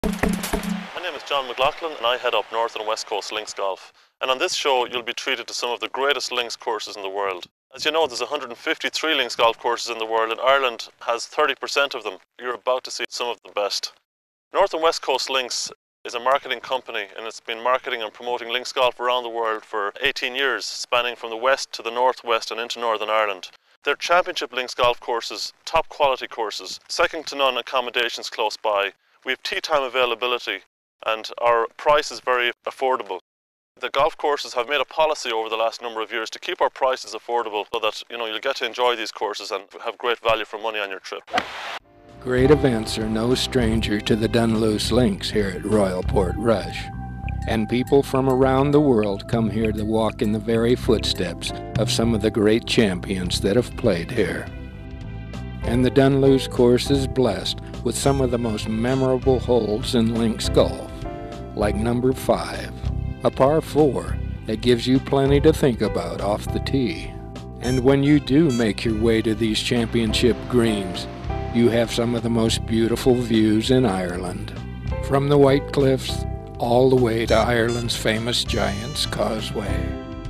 My name is John McLaughlin and I head up North and West Coast Links Golf. And on this show you'll be treated to some of the greatest links courses in the world. As you know, there's 153 links golf courses in the world and Ireland has 30% of them. You're about to see some of the best. North and West Coast Links is a marketing company and it's been marketing and promoting links golf around the world for 18 years, spanning from the west to the northwest and into Northern Ireland. They're championship links golf courses, top quality courses, second to none accommodations close by. We have tea time availability and our price is very affordable. The golf courses have made a policy over the last number of years to keep our prices affordable so that you'll get to enjoy these courses and have great value for money on your trip. Great events are no stranger to the Dunluce Links here at Royal Portrush, and people from around the world come here to walk in the very footsteps of some of the great champions that have played here. And the Dunluce course is blessed with some of the most memorable holes in links golf, like number 5, a par 4 that gives you plenty to think about off the tee. And when you do make your way to these championship greens, you have some of the most beautiful views in Ireland, from the White Cliffs all the way to Ireland's famous Giant's Causeway.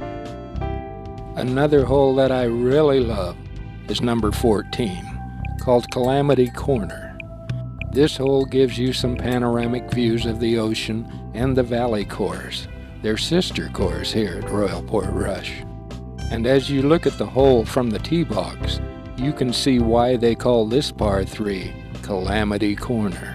Another hole that I really love is number 14, called Calamity Corner. This hole gives you some panoramic views of the ocean and the Valley course, their sister course here at Royal Portrush. And as you look at the hole from the tee box, you can see why they call this par 3 Calamity Corner.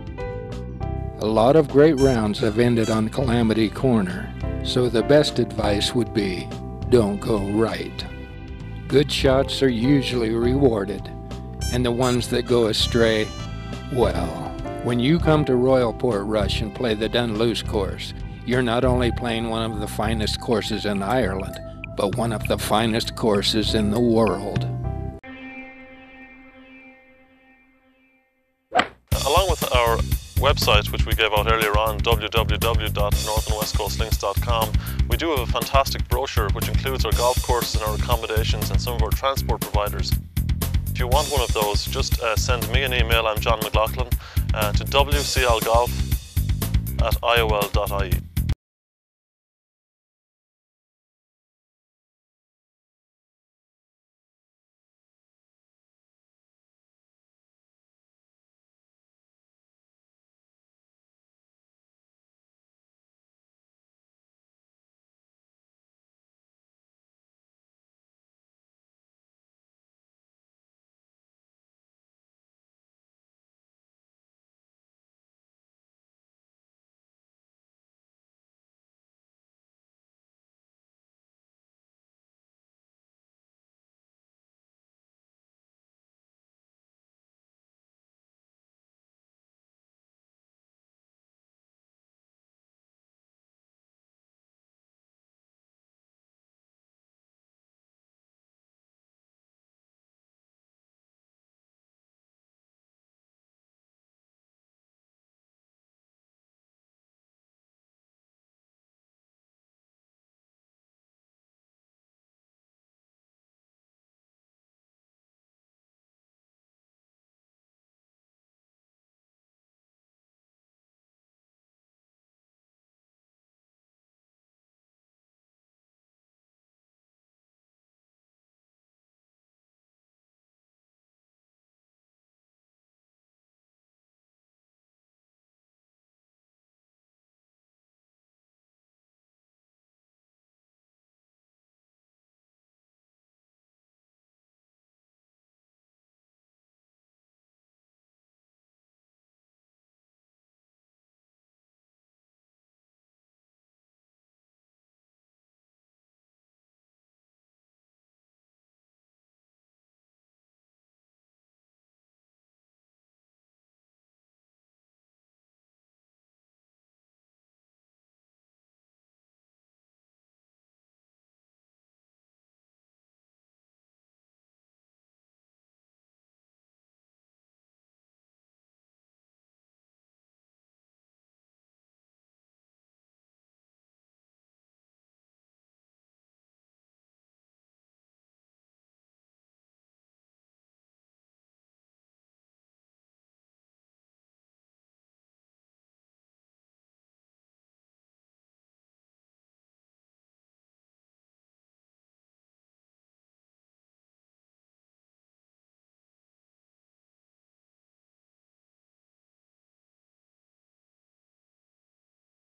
A lot of great rounds have ended on Calamity Corner, so the best advice would be, don't go right. Good shots are usually rewarded, and the ones that go astray, well, when you come to Royal Portrush and play the Dunluce course, you're not only playing one of the finest courses in Ireland, but one of the finest courses in the world. Along with our website, which we gave out earlier on, www.northandwestcoastlinks.com, we do have a fantastic brochure which includes our golf courses and our accommodations and some of our transport providers. If you want one of those, just send me an email, I'm John McLaughlin, to wclgolf@iol.ie.